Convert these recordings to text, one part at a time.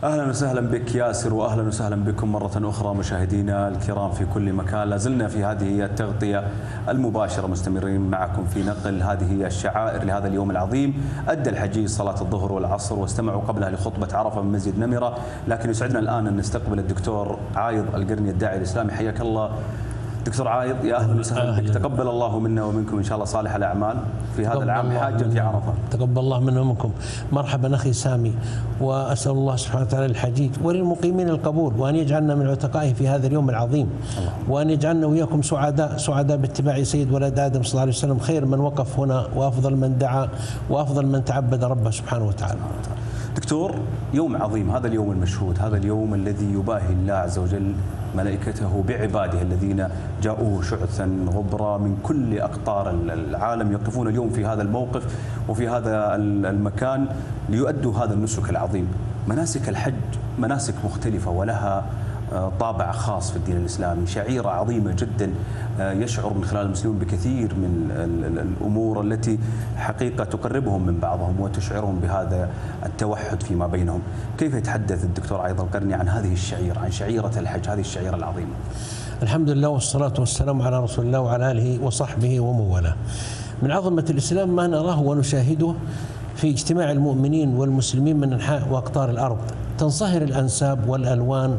أهلا وسهلا بك ياسر، وأهلا وسهلا بكم مرة أخرى مشاهدينا الكرام في كل مكان. لازلنا في هذه التغطية المباشرة مستمرين معكم في نقل هذه الشعائر لهذا اليوم العظيم. أدى الحجيج صلاة الظهر والعصر واستمعوا قبلها لخطبة عرفة من مسجد نمرة، لكن يسعدنا الآن أن نستقبل الدكتور عايض القرني الداعي الإسلامي. حياك الله دكتور عايض، يا أهلا وسهلا بك. تقبل الله منا ومنكم إن شاء الله صالح الأعمال في هذا العام حاجا في عرفة. تقبل الله منا ومنكم. مرحبا أخي سامي، وأسأل الله سبحانه وتعالى الحجيج وللمقيمين القبول، وأن يجعلنا من عتقائه في هذا اليوم العظيم، وأن يجعلنا وإياكم سعداء باتباع سيد ولد آدم صلى الله عليه وسلم، خير من وقف هنا وأفضل من دعا وأفضل من تعبد ربه سبحانه وتعالى. دكتور، يوم عظيم، هذا اليوم المشهود، هذا اليوم الذي يباهي الله عز وجل ملائكته بعباده الذين جاءوه شعثا غبرا من كل أقطار العالم، يقفون اليوم في هذا الموقف وفي هذا المكان ليؤدوا هذا النسك العظيم. مناسك الحج مناسك مختلفة ولها طابع خاص في الدين الإسلامي، شعيرة عظيمة جدا يشعر من خلال المسلمون بكثير من الأمور التي حقيقة تقربهم من بعضهم وتشعرهم بهذا التوحد فيما بينهم. كيف يتحدث الدكتور عايض القرني عن هذه الشعيرة، عن شعيرة الحج، هذه الشعيرة العظيمة؟ الحمد لله والصلاة والسلام على رسول الله وعلى آله وصحبه ومن والاه. من عظمة الإسلام ما نراه ونشاهده في اجتماع المؤمنين والمسلمين من أنحاء وأقطار الأرض، تنصهر الأنساب والألوان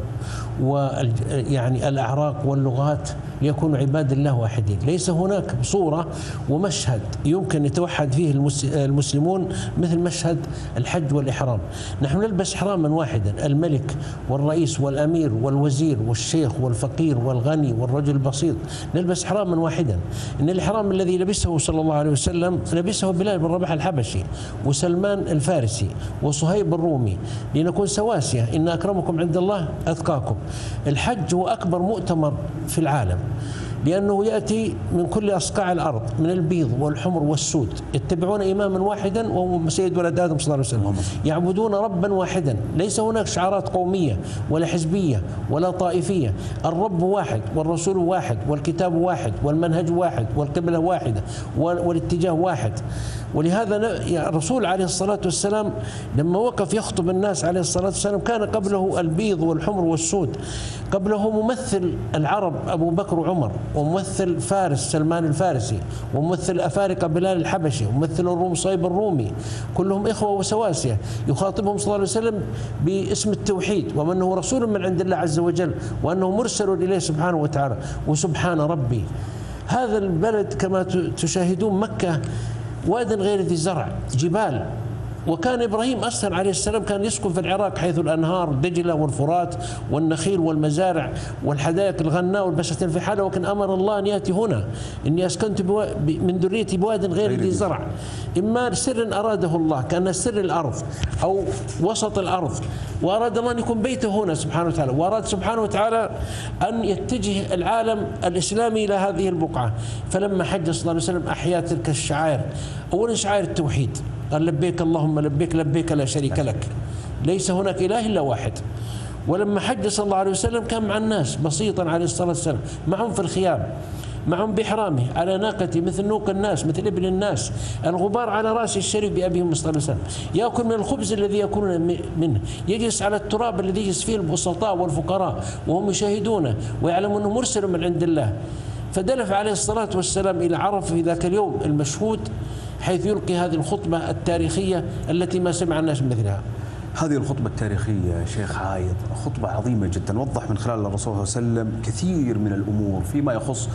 ويعني الأعراق واللغات ليكونوا عباد الله واحدين. ليس هناك صورة ومشهد يمكن يتوحد فيه المسلمون مثل مشهد الحج والإحرام. نحن نلبس إحراما واحدا، الملك والرئيس والأمير والوزير والشيخ والفقير والغني والرجل البسيط نلبس إحراما واحدا. إن الإحرام الذي لبسه صلى الله عليه وسلم لبسه بلال بن رباح الحبشي وسلمان الفارسي وصهيب الرومي، لنكون سواسية، إن أكرمكم عند الله أتقاكم. الحج هو أكبر مؤتمر في العالم، لأنه يأتي من كل أصقاع الأرض، من البيض والحمر والسود، يتبعون إماما واحدا وهو سيد ولد آدم صلى الله عليه وسلم، يعبدون ربا واحدا، ليس هناك شعارات قومية ولا حزبية ولا طائفية. الرب واحد والرسول واحد والكتاب واحد والمنهج واحد والقبلة واحدة والاتجاه واحد. ولهذا الرسول عليه الصلاة والسلام لما وقف يخطب الناس عليه الصلاة والسلام كان قبله البيض والحمر والسود، قبله ممثل العرب أبو بكر وعمر، وممثل فارس سلمان الفارسي، وممثل أفارقة بلال الحبشي، وممثل الروم صهيب الرومي، كلهم إخوة وسواسية، يخاطبهم صلى الله عليه وسلم باسم التوحيد وأنه رسول من عند الله عز وجل وأنه مرسل إليه سبحانه وتعالى. وسبحان ربي، هذا البلد كما تشاهدون مكة واد غير ذي زرع، جبال. وكان إبراهيم أصلا عليه السلام كان يسكن في العراق حيث الأنهار دجلة والفرات والنخيل والمزارع والحدائق الغناء والبساتين في حالة، وكان أمر الله أن يأتي هنا إني أسكنت من ذريتي بواد غير ذي زرع. إما سر أراده الله كأن سر الأرض أو وسط الأرض، وأراد الله أن يكون بيته هنا سبحانه وتعالى، وأراد سبحانه وتعالى أن يتجه العالم الإسلامي إلى هذه البقعة. فلما حج صلى الله عليه وسلم أحيا تلك الشعائر. أولا شعائر التوحيد، قال لبيك اللهم لبيك لبيك لا شريك لك، ليس هناك إله إلا واحد. ولما حج صلى الله عليه وسلم كان مع الناس بسيطا عليه الصلاة والسلام، معهم في الخيام، معهم بإحرامه على ناقته مثل نوق الناس مثل ابن الناس، الغبار على رأس الشريف بأبيهم صلى الله عليه وسلم، يأكل من الخبز الذي يأكلون منه، يجلس على التراب الذي يجلس فيه البسطاء والفقراء وهم يشاهدونه ويعلمون أنه مرسل من عند الله. فدلف عليه الصلاة والسلام إلى عرفة في ذاك اليوم المشهود حيث يلقي هذه الخطبة التاريخية التي ما سمع الناس مثلها. هذه الخطبة التاريخية يا شيخ عايض خطبة عظيمة جدا، وضح من خلال الرسول صلى الله عليه وسلم كثير من الأمور فيما يخص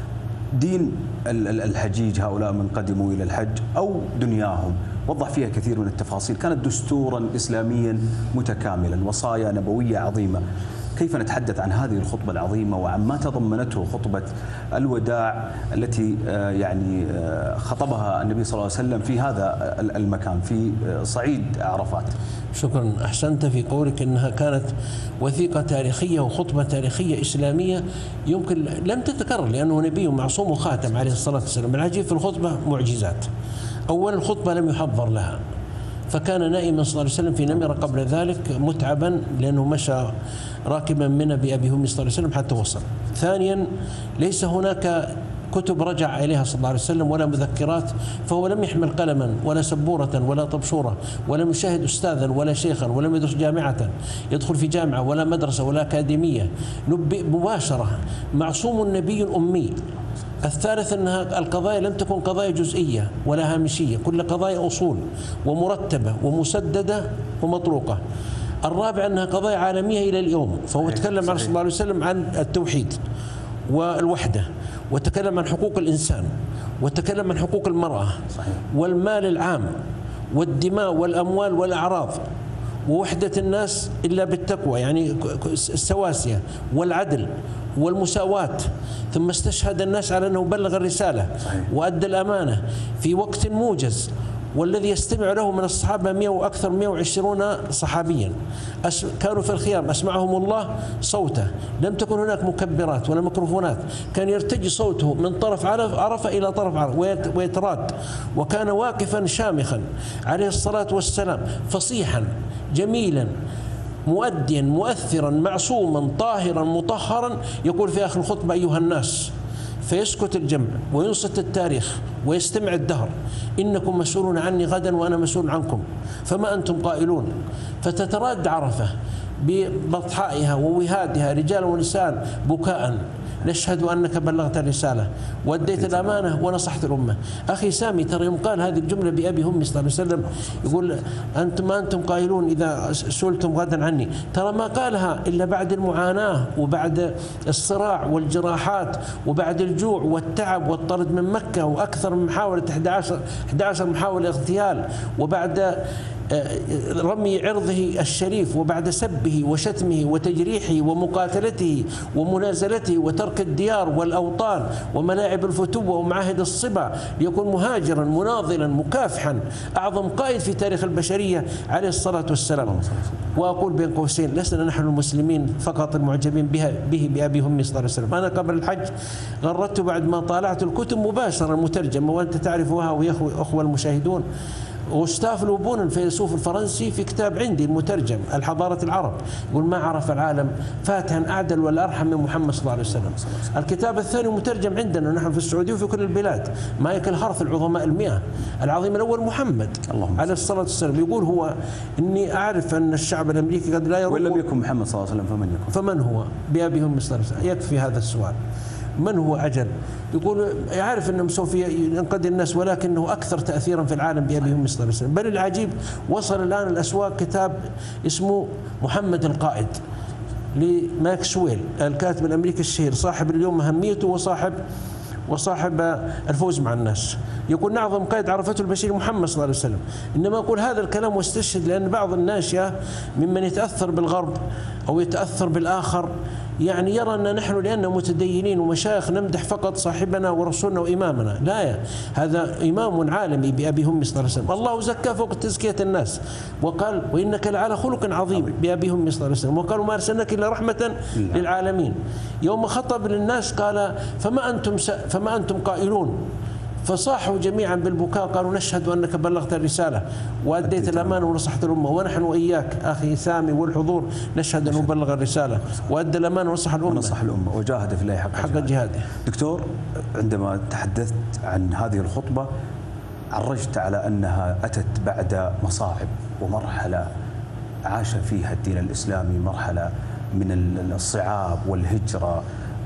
دين الحجيج، هؤلاء من قدموا إلى الحج أو دنياهم، وضح فيها كثير من التفاصيل، كانت دستورا إسلاميا متكاملا، وصايا نبوية عظيمة. كيف نتحدث عن هذه الخطبة العظيمة وعن ما تضمنته خطبة الوداع التي يعني خطبها النبي صلى الله عليه وسلم في هذا المكان في صعيد عرفات؟ شكرا، أحسنت في قولك أنها كانت وثيقة تاريخية وخطبة تاريخية إسلامية يمكن لم تتكرر، لأنه نبي معصوم وخاتم عليه الصلاة والسلام. العجيب في الخطبة معجزات. أولا الخطبة لم يحضر لها، فكان نائما صلى الله عليه وسلم في نمرة قبل ذلك متعبا لأنه مشى راكبا منى بأبي هم صلى الله عليه وسلم حتى وصل. ثانيا ليس هناك كتب رجع إليها صلى الله عليه وسلم ولا مذكرات، فهو لم يحمل قلما ولا سبورة ولا طبشورة، ولم يشاهد أستاذا ولا شيخا، ولم يدرس جامعة يدخل في جامعة ولا مدرسة ولا أكاديمية، نبئ مباشرة، معصوم نبي أمي. الثالث أنها القضايا لم تكن قضايا جزئية ولا هامشية، كل قضايا أصول ومرتبة ومسددة ومطروقة. الرابع أنها قضايا عالمية إلى اليوم، فهو تكلم عن صلى الله عليه وسلم عن التوحيد والوحدة، وتكلم عن حقوق الإنسان، وتكلم عن حقوق المرأة والمال العام والدماء والأموال والأعراض، ووحدة الناس إلا بالتقوى، يعني السواسية والعدل والمساواة. ثم استشهد الناس على أنه بلغ الرسالة وأدى الأمانة في وقت موجز، والذي يستمع له من الصحابة 100 وأكثر 120 صحابيا كانوا في الخيام، أسمعهم الله صوته، لم تكن هناك مكبرات ولا ميكروفونات، كان يرتجي صوته من طرف عرفة إلى طرف عرفة ويتراد، وكان واقفا شامخا عليه الصلاة والسلام، فصيحا جميلا مؤديا مؤثرا معصوما طاهرا مطهرا، يقول في آخر الخطبة: أيها الناس، فيسكت الجمع وينصت التاريخ ويستمع الدهر، إنكم مسؤولون عني غدا وأنا مسؤول عنكم، فما أنتم قائلون؟ فتتراد عرفة ببطحائها ووهادها رجال ونساء بكاء: نشهد أنك بلغت الرسالة وأديت الأمانة ونصحت الأمة. أخي سامي، ترى يوم قال هذه الجملة بأبي همي صلى الله عليه وسلم، يقول: أنتم ما أنتم قائلون إذا سئلتم غدا عني، ترى ما قالها إلا بعد المعاناة وبعد الصراع والجراحات وبعد الجوع والتعب والطرد من مكة، وأكثر من محاولة 11 محاولة اغتيال، وبعد رمي عرضه الشريف، وبعد سبه وشتمه وتجريحه ومقاتلته ومنازلته وترك الديار والأوطان وملاعب الفتوة ومعاهد الصبا ليكون مهاجرا مناضلا مكافحا، أعظم قائد في تاريخ البشرية عليه الصلاة والسلام. وأقول بين قوسين: لسنا نحن المسلمين فقط المعجبين به بأبي همي صلى الله عليه وسلم. أنا قبل الحج غردت بعد ما طالعت الكتب مباشرة المترجمة، وأنت تعرفها ويا أخوة المشاهدون، غوستاف لوبون الفيلسوف الفرنسي في كتاب عندي المترجم الحضارة العرب، يقول: ما عرف العالم فاتحا أعدل ولا أرحم من محمد صلى الله عليه وسلم. الكتاب الثاني مترجم عندنا نحن في السعودية وفي كل البلاد، مايكل هارث العظماء 100 العظيم الأول محمد عليه الصلاة والسلام، يقول هو: إني أعرف أن الشعب الأمريكي قد لا يروق، وإن لم يكن محمد صلى الله عليه وسلم فمن هو بأبي همي صلى الله عليه وسلم. يكفي هذا السؤال: من هو أجل؟ يقول: يعرف أنه سوف ينقذ الناس، ولكنه أكثر تأثيرا في العالم بأبي همي صلى الله عليه وسلم. بل العجيب وصل الآن الأسواق كتاب اسمه محمد القائد لماكسويل الكاتب الأمريكي الشهير، صاحب اليوم أهميته وصاحب الفوز مع الناس، يقول: أعظم قائد عرفته البشرية محمد صلى الله عليه وسلم. إنما أقول هذا الكلام واستشهد لأن بعض الناشئة ممن يتأثر بالغرب أو يتأثر بالآخر يعني يرى أن نحن لأننا متدينين ومشايخ نمدح فقط صاحبنا ورسولنا وإمامنا. لا، هذا إمام عالمي بأبي همي صلى الله عليه وسلم، الله زكاه فوق تزكية الناس، وقال: وإنك لعلى خلق عظيم بأبي همي صلى الله عليه وسلم، وقال: وما أرسلناك إلا رحمة للعالمين. يوم خطب للناس قال: فما أنتم قائلون؟ فصاحوا جميعا بالبكاء، قالوا: نشهد أنك بلغت الرسالة وأديت الأمانة ونصحت الأمة، ونحن وإياك أخي سامي والحضور نشهد أنه بلغ الرسالة وأدى الأمانة ونصح الأمة وجاهد في الله حق جهاده. دكتور، عندما تحدثت عن هذه الخطبة عرجت على أنها أتت بعد مصاعب ومرحلة عاش فيها الدين الإسلامي، مرحلة من الصعاب والهجرة.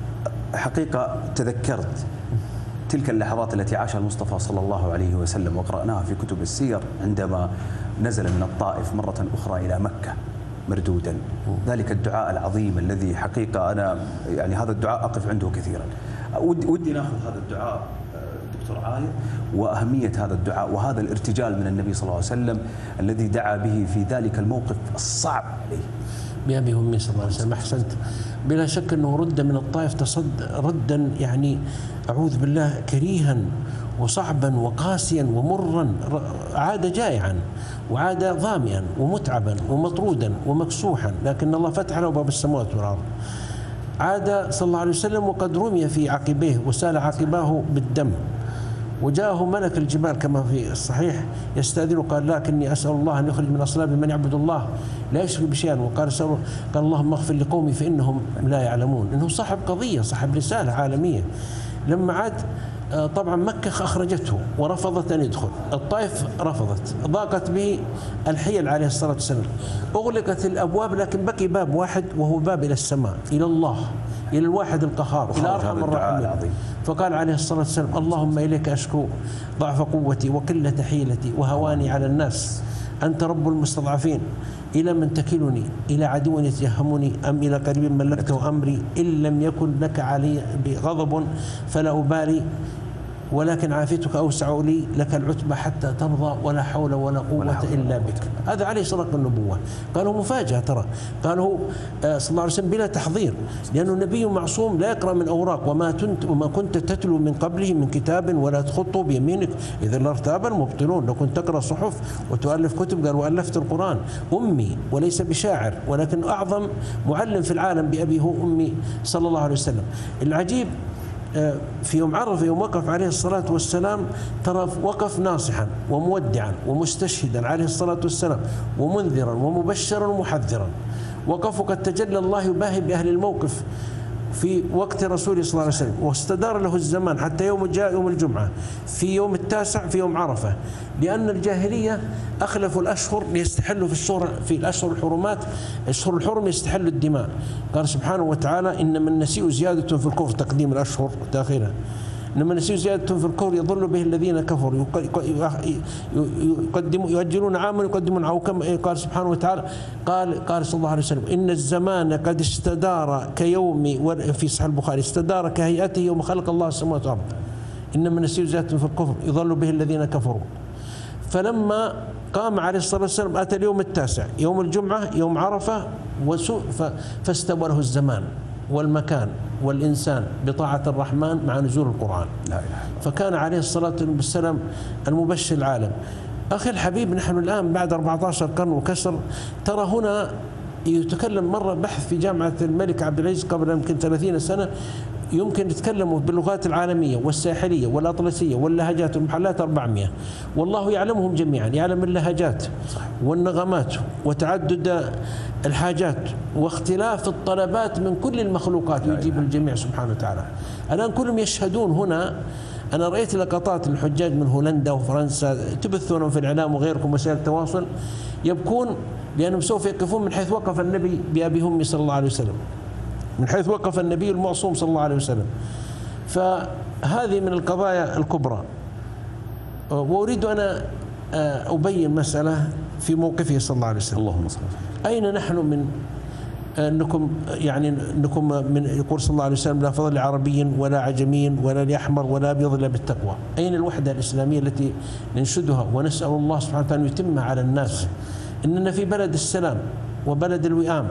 حقيقة تذكرت تلك اللحظات التي عاشها المصطفى صلى الله عليه وسلم وقرأناها في كتب السير عندما نزل من الطائف مرة أخرى إلى مكة مردودا، ذلك الدعاء العظيم الذي حقيقة أنا يعني هذا الدعاء أقف عنده كثيرا. ودي ناخذ هذا الدعاء دكتور عايض وأهمية هذا الدعاء وهذا الارتجال من النبي صلى الله عليه وسلم الذي دعا به في ذلك الموقف الصعب عليه. بأبي همي صلى الله عليه وسلم. أحسنت. بلا شك أنه رد من الطائف ردا يعني أعوذ بالله كريها وصعبا وقاسيا ومرا، عاد جائعا وعاد ظامئا ومتعبا ومطرودا ومكسوحا، لكن الله فتح له باب السماوات والأرض. عاد صلى الله عليه وسلم وقد رمي في عقبيه وسال عقباه بالدم، وجاءه ملك الجبال كما في الصحيح يستأذنه، قال: لكني أسأل الله أن يخرج من أصلاب من يعبد الله لا يشرك بشيئا، وقال اللهم اغفر لقومي فإنهم لا يعلمون. إنه صاحب قضية، صاحب رسالة عالمية. لما عاد طبعا مكة أخرجته ورفضت أن يدخل، الطائف رفضت، ضاقت به الحيل عليه الصلاة والسلام، أغلقت الأبواب، لكن بقي باب واحد وهو باب إلى السماء، إلى الله، إلى الواحد القهار، إلى أرحم الراحمين. فقال عليه الصلاة والسلام: اللهم إليك أشكو ضعف قوتي وقلة حيلتي وهواني على الناس، أنت رب المستضعفين، إلى من تكلني؟ إلى عدو يتجهمني أم إلى قريب ملكته أمري؟ إن لم يكن لك علي بغضب فلا أبالي، ولكن عافيتك أوسع لي، لك العتبى حتى ترضى، ولا حول ولا قوة إلا بك. هذا عليه صدق النبوة. قالوا مفاجأة ترى، قالوا صلى الله عليه وسلم بلا تحضير، لأنه النبي معصوم لا يقرأ من أوراق، وما كنت تتلو من قبله من كتاب ولا تخطه بيمينك إذا لارتاب المبطلون. لو كنت تقرأ صحف وتؤلف كتب، قال وألفت القرآن، أمي وليس بشاعر، ولكن أعظم معلم في العالم بأبي هو أمي صلى الله عليه وسلم. العجيب في يوم عرفة، يوم وقف عليه الصلاة والسلام، ترى وقف ناصحا ومودعا ومستشهدا عليه الصلاة والسلام، ومنذرا ومبشرا ومحذرا. وقف قد تجلى الله يباهي بأهل الموقف في وقت رسوله صلى الله عليه وسلم، واستدار له الزمان حتى يوم جاء يوم الجمعة في يوم التاسع في يوم عرفة، لأن الجاهلية أخلفوا الأشهر ليستحلوا في الأشهر الحرمات، الأشهر الحرم يستحلوا الدماء. قال سبحانه وتعالى: إنما النسيء زيادة في الكفر، تقديم الأشهر وتأخيرها. إنما النسيء زيادة في الكفر يضل به الذين كفروا، يؤجلون عاما يقدمون، أو كما قال سبحانه وتعالى، قال صلى الله عليه وسلم: إن الزمان قد استدار كيوم، في صحيح البخاري، استدار كهيئته يوم خلق الله السماوات والأرض. إنما النسيء زيادة في الكفر يضل به الذين كفروا. فلما قام عليه الصلاة والسلام أتى اليوم التاسع يوم الجمعة يوم عرفة، فاستوى له الزمان والمكان والإنسان بطاعة الرحمن مع نزول القرآن. فكان عليه الصلاة والسلام المبشر العالم. أخي الحبيب، نحن الآن بعد 14 قرن وكسر، ترى هنا يتكلم مرة بحث في جامعة الملك عبد العزيز قبل يمكن 30 سنة، يمكن يتكلموا باللغات العالمية والساحلية والأطلسية واللهجات والمحلات 400، والله يعلمهم جميعا، يعلم اللهجات والنغمات وتعدد الحاجات واختلاف الطلبات من كل المخلوقات، يجيب الجميع سبحانه وتعالى. الآن كلهم يشهدون هنا. أنا رأيت لقطات الحجاج من هولندا وفرنسا تبثونهم في الإعلام وغيركم وسائل التواصل، يبكون لأنهم سوف يقفون من حيث وقف النبي بأبي همي صلى الله عليه وسلم، من حيث وقف النبي المعصوم صلى الله عليه وسلم. فهذه من القضايا الكبرى. وأريد أن أبين مسألة في موقفه صلى الله عليه وسلم. اللهم صل. أين نحن من أنكم، يعني أنكم من يقول صلى الله عليه وسلم: لا فضل لعربي ولا عجمي ولا لأحمر ولا أبيض إلا بالتقوى. أين الوحدة الإسلامية التي ننشدها ونسأل الله سبحانه وتعالى أن يتمها على الناس؟ إننا في بلد السلام وبلد الوئام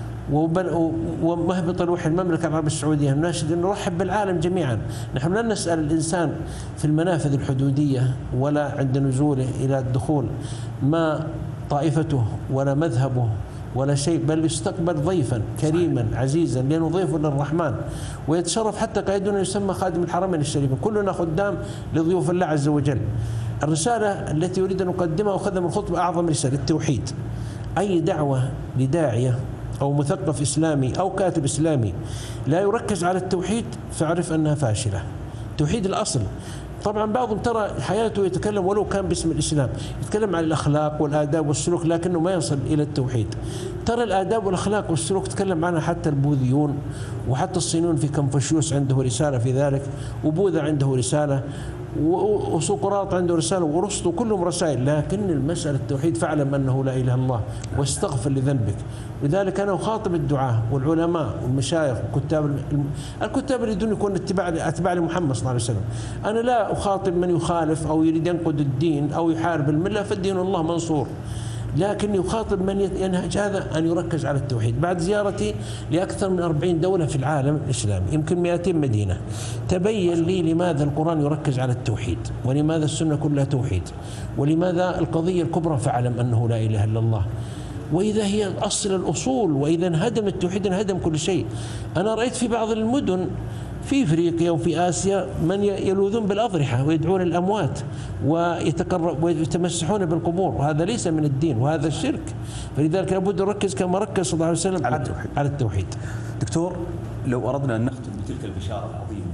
ومهبط الوحي المملكة العربية السعودية، نناشد أن نرحب بالعالم جميعا. نحن لا نسأل الإنسان في المنافذ الحدودية ولا عند نزوله إلى الدخول ما طائفته ولا مذهبه ولا شيء، بل يستقبل ضيفا كريما عزيزا، لأنه ضيف للرحمن، ويتشرف حتى قائدنا يسمى خادم الحرمين الشريفين. كلنا خدام لضيوف الله عز وجل. الرسالة التي أريد أن أقدمها وأخذها من الخطبة أعظم رسالة: التوحيد. أي دعوة لداعية أو مثقف إسلامي أو كاتب إسلامي لا يركز على التوحيد فاعرف أنها فاشلة. توحيد الأصل. طبعا بعضهم ترى حياته يتكلم ولو كان باسم الإسلام، يتكلم عن الأخلاق والآداب والسلوك، لكنه ما يصل إلى التوحيد. ترى الآداب والأخلاق والسلوك تكلم عنها حتى البوذيون، وحتى الصينيون في كونفوشيوس عنده رسالة في ذلك، وبوذا عنده رسالة، وسقراط عنده رسالة، وأرسطو، كلهم رسائل. لكن المسألة التوحيد: فاعلم أنه لا إله إلا الله واستغفر لذنبك. لذلك أنا أخاطب الدعاة والعلماء والمشايخ الكتاب اللي يريدون يكون أتباع لمحمد صلى الله عليه وسلم. أنا لا أخاطب من يخالف أو يريد ينقد الدين أو يحارب الملة، فالدين الله منصور. لكن يخاطب من ينهج هذا أن يركز على التوحيد. بعد زيارتي لأكثر من 40 دولة في العالم الإسلامي، يمكن 200 مدينة، تبين لي لماذا القرآن يركز على التوحيد، ولماذا السنة كلها توحيد، ولماذا القضية الكبرى: فاعلم أنه لا إله إلا الله. وإذا هي أصل الأصول، وإذا انهدم التوحيد انهدم كل شيء. أنا رأيت في بعض المدن في أفريقيا وفي آسيا من يلوذون بالأضرحة ويدعون الأموات ويتمسحون بالقبور، وهذا ليس من الدين وهذا الشرك. فلذلك لابد نركز كما ركز صلى الله عليه وسلم على التوحيد. دكتور، لو أردنا أن نختم بتلك البشارة العظيمة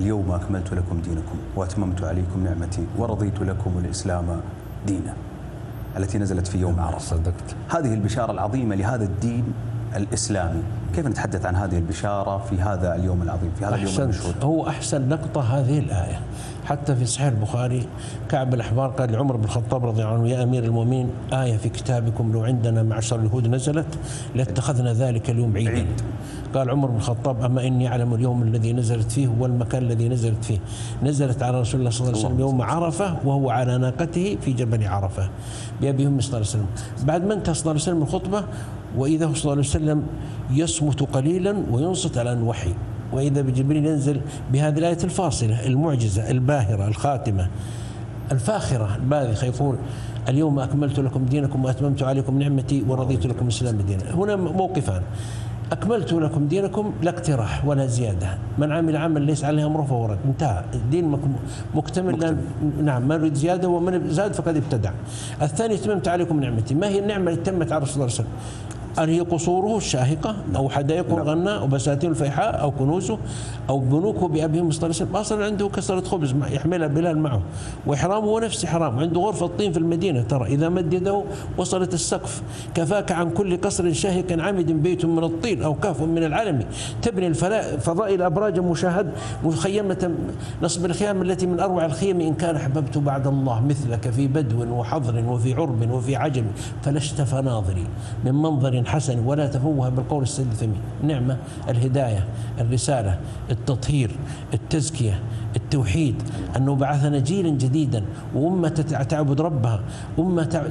اليوم أكملت لكم دينكم وأتممت عليكم نعمتي ورضيت لكم الإسلام دينا، التي نزلت في يوم عرفة. صدقت. هذه البشارة العظيمة لهذا الدين الإسلامي، كيف نتحدث عن هذه البشارة في هذا اليوم العظيم، في هذا اليوم المشهود؟ هو أحسن نقطة هذه الآية، حتى في صحيح البخاري كعب الأحبار قال لعمر بن الخطاب رضي الله عنه: يا أمير المؤمنين، آية في كتابكم لو عندنا معشر اليهود نزلت لاتخذنا ذلك اليوم عيدا. قال عمر بن الخطاب: أما إني أعلم اليوم الذي نزلت فيه والمكان الذي نزلت فيه. نزلت على رسول الله صلى الله عليه وسلم يوم عرفة وهو على ناقته في جبل عرفة بأبي أمي صلى الله عليه وسلم. بعد ما انتهى صلى الله عليه وسلم الخطبة، وإذا صلى الله عليه وسلم يصمت قليلا وينصت على الوحي، وإذا بجبريل ينزل بهذه الآية الفاصلة المعجزة الباهرة الخاتمة الفاخرة الباذخة، يقول: اليوم أكملت لكم دينكم وأتممت عليكم نعمتي ورضيت لكم الإسلام دينا. هنا موقفان: أكملت لكم دينكم لا اقتراح ولا زيادة، من عمل عمل ليس عليه أمره فهو رد، انتهى الدين مكتمل. نعم، من يريد زيادة ومن زاد فقد ابتدع. الثاني: أتممت عليكم نعمتي. ما هي النعمة التي تمت على رسول الله صلى الله عليه وسلم؟ أن هي قصوره الشاهقة أو حدائقه الغناء أو بساتين الفيحاء أو كنوزه أو بنوكه بأبيهم صلى الله عليه وسلم. أصلا عنده كسرة خبز يحملها بلال معه، وإحرامه هو نفس إحرام، عنده غرفة طين في المدينة، ترى إذا مد يده وصلت السقف. كفاك عن كل قصر شاهق عمد بيت من الطين أو كهف من العلم، تبني الفضائل أبراج مشاهد مخيمة نصب الخيام التي من أروع الخيم. إن كان أحببت بعد الله مثلك في بدو وحضر وفي عرب وفي عجم، فلشت فناظري من منظر حسن ولا تفوه بالقول السديد الثمين. نعمة الهداية، الرسالة، التطهير، التزكية، التوحيد، أنه بعثنا جيلا جديدا وأمة تعبد ربها، أمة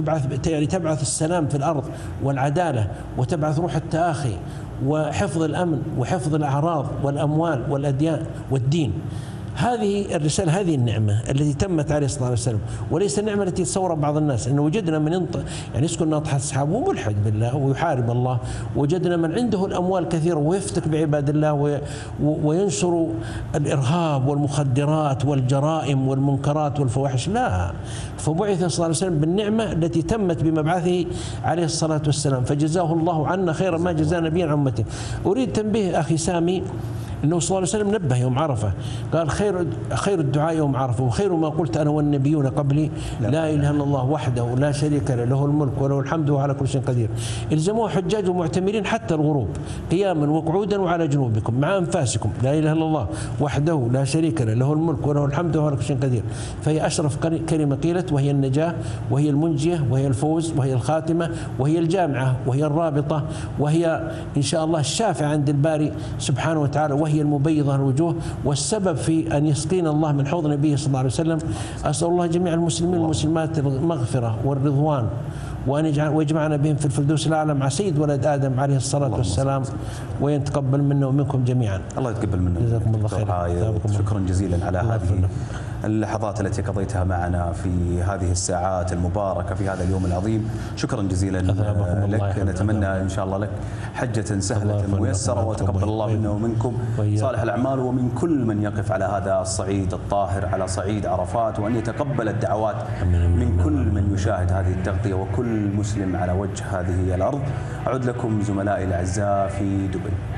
تبعث السلام في الأرض والعدالة، وتبعث روح التآخي وحفظ الأمن وحفظ الأعراض والأموال والأديان والدين. هذه الرسالة، هذه النعمة التي تمت عليه صلى الله عليه وسلم، وليس النعمة التي تصور بعض الناس أنه وجدنا من يسكن ناطحة السحاب وملحد بالله ويحارب الله، وجدنا من عنده الأموال كثيرة ويفتك بعباد الله وينشر الإرهاب والمخدرات والجرائم والمنكرات والفواحش. لا، فبعث صلى الله عليه وسلم بالنعمة التي تمت بمبعثه عليه الصلاة والسلام، فجزاه الله عنا خير ما جزى نبيا عن أمته. أريد تنبيه أخي سامي أنه صلى الله عليه وسلم نبه يوم عرفة، قال: خير الدعاء يوم عرفة وخير ما قلت أنا والنبيون قبلي لا إله إلا الله وحده لا شريك له، له الملك وله الحمد وعلى كل شيء قدير. الزموا حجاج ومعتمرين حتى الغروب قياما وقعودا وعلى جنوبكم مع أنفاسكم لا إله إلا الله وحده لا شريك له، له الملك وله الحمد وعلى كل شيء قدير. فهي أشرف كلمة قيلت، وهي النجاة وهي المنجية وهي الفوز وهي الخاتمة وهي الجامعة وهي الرابطة وهي إن شاء الله الشافعة عند الباري سبحانه وتعالى، وهي المبيضة الوجوه والسبب في أن يسقينا الله من حوض نبيه صلى الله عليه وسلم. أسأل الله جميع المسلمين والمسلمات المغفرة والرضوان، ويجمعنا بهم في الفردوس الأعلى مع سيد ولد آدم عليه الصلاة والسلام، ويتقبل منا ومنكم جميعا. الله يتقبل منا. جزاكم الله خير. شكرا جزيلا على هذه اللحظات التي قضيتها معنا في هذه الساعات المباركة في هذا اليوم العظيم. شكرا جزيلا لك، نتمنى إن شاء الله لك حجة سهلة ميسرة، وتقبل الله منا ومنكم صالح الأعمال، ومن كل من يقف على هذا الصعيد الطاهر على صعيد عرفات، وأن يتقبل الدعوات من كل من يشاهد هذه التغطية وكل مسلم على وجه هذه الأرض. أعود لكم زملائي الأعزاء في دبي.